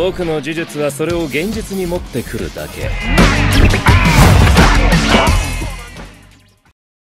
僕の呪術はそれを現実に持ってくるだけ。